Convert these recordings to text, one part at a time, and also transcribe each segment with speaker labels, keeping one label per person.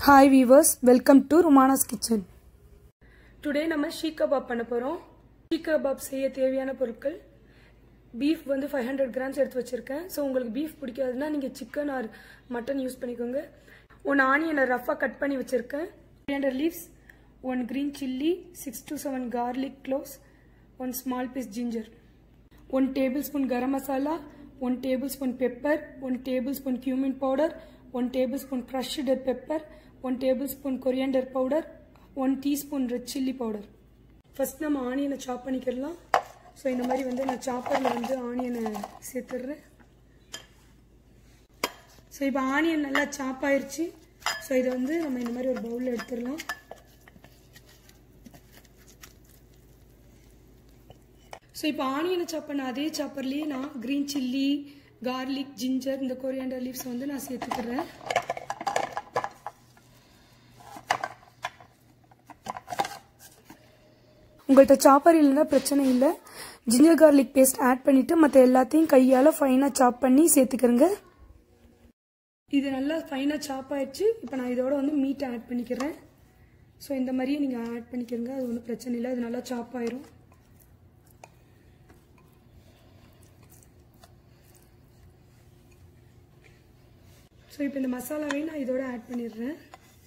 Speaker 1: Hi viewers, welcome to Rumana's Kitchen. Today நம்ம seekh kebab பண்ண போறோம். ஷீக் கபாப் செய்ய தேவையான பொருட்கள் beef வந்து 500 grams எடுத்து வச்சிருக்கேன். சோ உங்களுக்கு beef பிடிக்காதுன்னா நீங்க chicken or mutton யூஸ் பண்ணிக்கோங்க. 1 ஆனியனை ரஃபா கட் பண்ணி வச்சிருக்கேன். coriander leaves, 1 green chilli, 6 to 7 garlic cloves, 1 small piece ginger, 1 tablespoon garam masala, 1 tablespoon pepper, 1 tablespoon cumin powder, 1 tablespoon crushed pepper, 1 tablespoon coriander powder, 1 teaspoon red chilli powder. First நம்ம ஆனியனை சாப் பண்ணிக்கலாம். So இந்த மாதிரி வந்து நான் சாப்பர்ல வந்து ஆனியனை சேர்த்துறேன். சோ இப்போ ஆனியன் நல்லா சாப் ஆயிருச்சு. சோ இத வந்து நம்ம இந்த மாதிரி ஒரு பவுல்ல எடுத்துறலாம். சோ இப்போ ஆனியனை சாப் பண்ண அதே சாப்பர்லயே நான் green chilli, garlic, ginger இந்த coriander leaves வந்து நான் சேர்த்துக்கிறேன். உங்கள்ட்ட சாப்பர் இல்லனா பிரச்சனை இல்ல. ginger garlic paste ஆட் பண்ணிட்டு மத்த எல்லாத்தையும் கையால ஃபைனா சாப் பண்ணி சேர்த்துக்கறங்க. இது நல்லா ஃபைனா சாப் ஆயிடுச்சு. இப்போ நான் இதோட வந்து மீட் ஆட் பண்ணிக்கிறேன். சோ இந்த மாதிரி நீங்க ஆட் பண்ணிக்கங்க. அது ஒண்ணும் பிரச்சனை இல்ல. அது நல்லா சாப் ஆயிரும். சோ இப்போ இந்த மசாலாவை நான் இதோட ஆட் பண்ணிடுறேன்.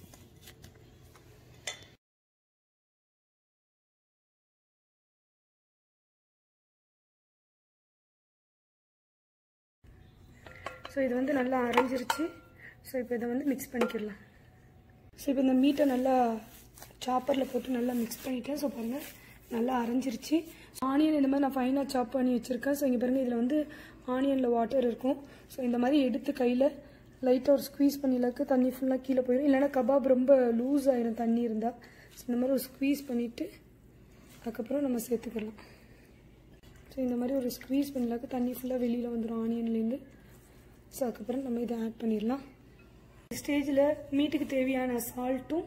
Speaker 1: சோ இது வந்து நல்லா அரைஞ்சிருச்சு. சோ இப்போ இத வந்து mix பண்ணிக்கலாம். சோ இப்போ இந்த மீட்டை நல்லா சாப்பர்ல போட்டு நல்லா mix பண்ணிட்டேன். சோ பாருங்க நல்லா அரைஞ்சிருச்சு. ஆனியன் இந்த மாதிரி நான் ஃபைனா சாப் பண்ணி வச்சிருக்கேன். சோ இங்க பாருங்க இதுல வந்து ஆனியன்ல வாட்டர் இருக்கும். சோ இந்த மாதிரி எடுத்து கையில லைட்டா ஒரு ஸ்குவீஸ் பண்ணிலக்கு தண்ணி ஃபுல்லா கீழ போயிடும். இல்லனா கபாப் ரொம்ப லூஸ் ஆயிடும் தண்ணி இருந்தா. சோ இந்த மாதிரி ஒரு ஸ்குவீஸ் பண்ணிட்டு அதுக்கு அப்புறம் நம்ம சேர்த்துக்கலாம். சோ இந்த மாதிரி ஒரு ஸ்குவீஸ் பண்ணிலக்கு தண்ணி ஃபுல்லா வெளியில வந்துரும் ஆனியன்ல இருந்து. சோ அதுக்கு அப்புறம் நம்ம இத ஆட் பண்ணிரலாம். ஸ்டேஜ்ல மீட்டுக்கு தேவையான சால்ட்டும்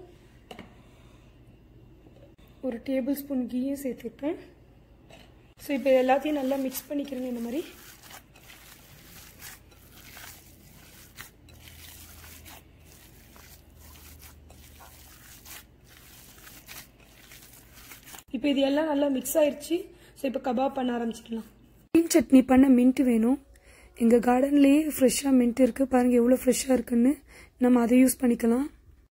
Speaker 1: ஒரு டேபிள் ஸ்பூன் கீயும் சேர்த்துட்டேன். சோ இப்போ எல்லாத்தையும் நல்லா mix பண்ணிக்கிறேன் இந்த மாதிரி. இப்போ இது எல்லாம் நல்லா mix ஆயிருச்சு. சோ இப்போ கபாப் பண்ண ஆரம்பிச்சிடலாம். கிரீன் சட்னி பண்ண மின்ட் வேணும். எங்க கார்டன்லயே ஃப்ரெஷ்ஷா மின்ட் இருக்கு. பாருங்க எவ்வளவு ஃப்ரெஷ்ஷா இருக்குன்னு. நம்ம அதை யூஸ் பண்ணிக்கலாம்.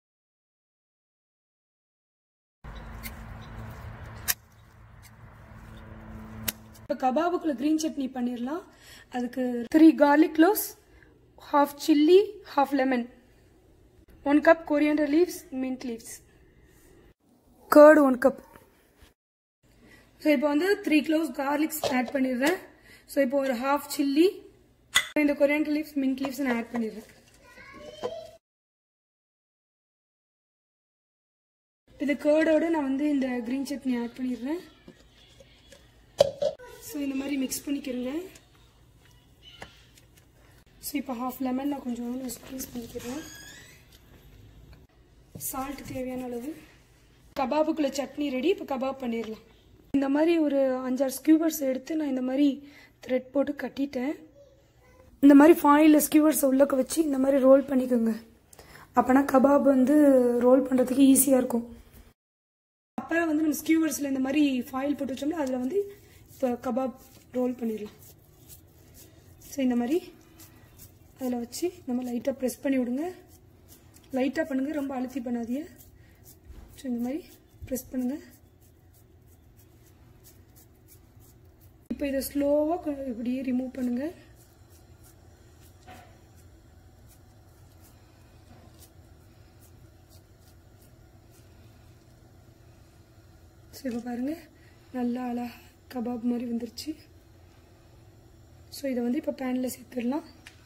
Speaker 1: இப்போ கபாபுக்குள்ள கிரீன் சட்னி பண்ணிரலாம். அதுக்கு 3 garlic cloves, half chilli, half lemon, 1 cup coriander leaves, mint leaves, curd 1 cup. So இப்போ வந்து 3 cloves garlic ஆட் பண்ணிடுறேன். சோ இப்போ ஒரு half chilli, இந்த coriander leaves, mint leaves நான் ஆட் பண்ணிடுறேன். இந்த கர்டோட நான் வந்து இந்த கிரீன் சட்னி ஆட் பண்ணிடுறேன். சோ இந்த மாதிரி mix பண்ணிக்கிறேங்க. சோ இப்போ half lemon நான் கொஞ்சம் ஸ்க்வீஸ் பண்ணிக்கிறேன். சால்ட் தேவையான அளவு. கபாபுக்குள்ள சட்னி ரெடி. இப்போ கபாப் பண்ணிடலாம். இந்த மாதிரி ஒரு 5-6 ஸ்கியூவர்ஸ் எடுத்து நான் இந்த மாதிரி த்ரெட் போட்டு கட்டிட்டேன். இந்த மாதிரி ஃபாயில்ல ஸ்கியூவர்ஸ் உள்ளக்க வச்சு இந்த மாதிரி ரோல் பண்ணிக்கோங்க. அப்பனா கபாப் வந்து ரோல் பண்றதுக்கு ஈஸியா இருக்கும். அப்புறம் வந்து நம்ம ஸ்கியூவர்ஸ்ல இந்த மாதிரி ஃபாயில் போட்டு வச்சோம்னா அதுல வந்து இப்போ கபாப் ரோல் பண்ணிடலாம். ஸோ இந்த மாதிரி அதில் வச்சு நம்ம லைட்டாக ப்ரெஸ் பண்ணி விடுங்க. லைட்டாக பண்ணுங்க, ரொம்ப அழுத்தி பண்ணாதீங்க. ஸோ இந்த மாதிரி ப்ரெஸ் பண்ணுங்க. இப்போ இதை ஸ்லோவாக இப்படியே ரிமூவ் பண்ணுங்க. ஸோ இப்போ பாருங்க நல்லா அழகா கபாப் மாதிரி வந்துருச்சு. ஸோ இதை வந்து இப்போ பேனில் சேர்த்துடலாம்.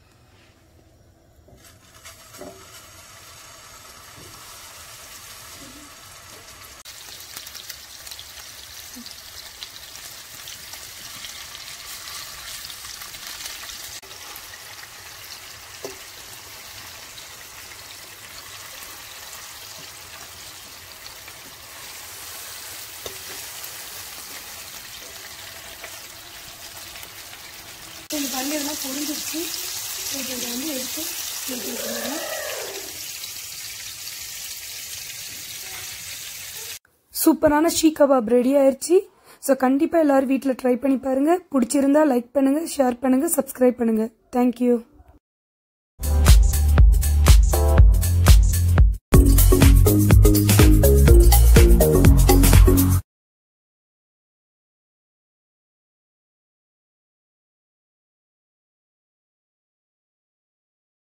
Speaker 1: இந்த பன்னீர்லாம் பொரிஞ்சிருச்சு. இதை வந்து எடுத்து சூப்பரான ஷீக் கபாப் ரெடி ஆயிடுச்சு. ஸோ கண்டிப்பாக எல்லாரும் வீட்டில் ட்ரை பண்ணி பாருங்கள். பிடிச்சிருந்தா லைக் பண்ணுங்கள், ஷேர் பண்ணுங்கள், சப்ஸ்கிரைப் பண்ணுங்கள். தேங்க்யூ.